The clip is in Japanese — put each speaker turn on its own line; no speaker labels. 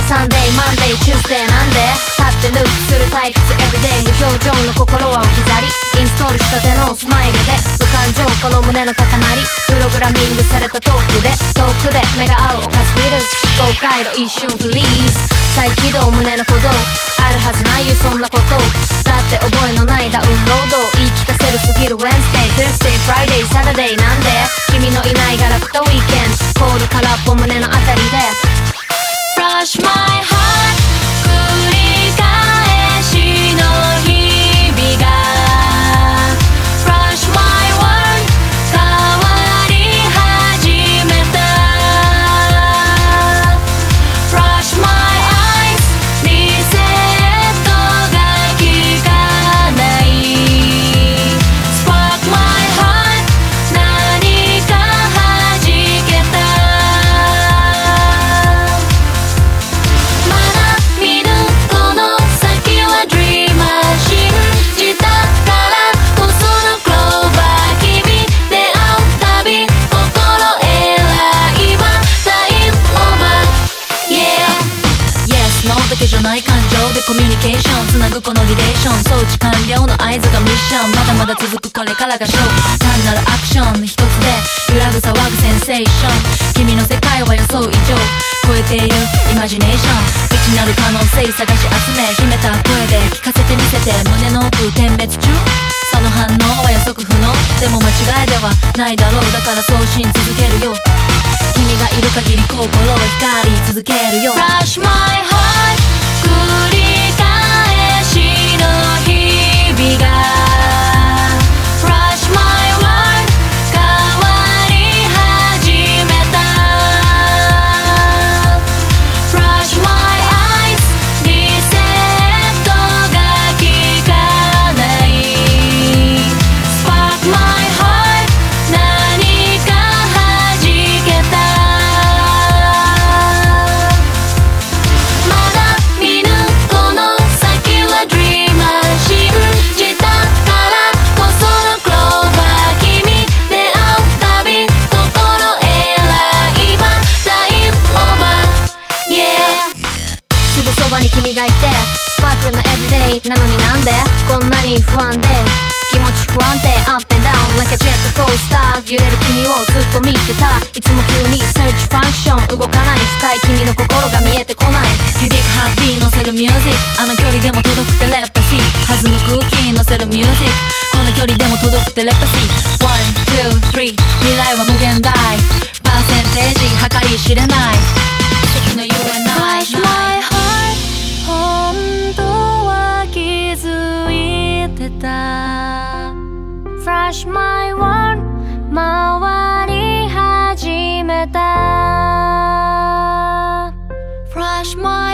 サンデーマンデーチューズデーなんで立ってループする退屈エブリデイ無表情の心は置き去りインストールしたてのスマイルで無感情この胸の塊プログラミングされたトークで遠くで目が合うおかしビル公開路一瞬フリーズ再起動胸の鼓動あるはずないよそんなことだって覚えのないダウンロード言い聞かせるすぎる Wednesday Thursday Friday Saturday なんで君のいないガラクタウィーケンドコール空っぽ胸のあたりで Flush my heart 繰り返しの日々が Flush my world 変わり始めた Flush my eyes リセットが効かない Spark my heart 何か弾けたまだ見ぬこの先は Dreamer 信じたからこそのクローバー君出会うたび心選いはタイムオーバー Yeah Yes No だけじゃない感情でコミュニケーションつなぐこのリレーション装置完了の合図がミッションまだまだ続くこれからがショー単なるアクション一つで揺らぐ騒ぐセンセーション君の世界は予想以上超えているイマジネーション未知なる可能性探し集め秘めた声で聞かせてみせて胸の奥点滅中その反応は予測不能でも間違いではないだろうだから送信続けるよ君がいる限り心を光り続けるよ Flush my heart 繰り返しの日々が Flush my world 変わり始めた Flush my eyes リセットが効かない Spark my heart 何か弾けたまだ見ぬこの先は Dreamer 信じたからこそのクローバー君出会うたび心選いはタイムオーバー Yeah すぐそばに君がいてスパークルなエブリデイなのになんでこんなに不安で気持ち不安定 Up and down like a jet coaster 揺れる君をずっと見てたいつも急に Search function 動かない深い君の心が見えてこない You dig happy 乗せるミュージックあの距離でも届くテレパシー弾む空気乗せるミュージックこの距離でも届くテレパシー One, two, three 未来は無限大パーセンテージ計り知れない奇跡の You and I Flush my heart 本当は気づいてた Flush my world 回り始めた Flush my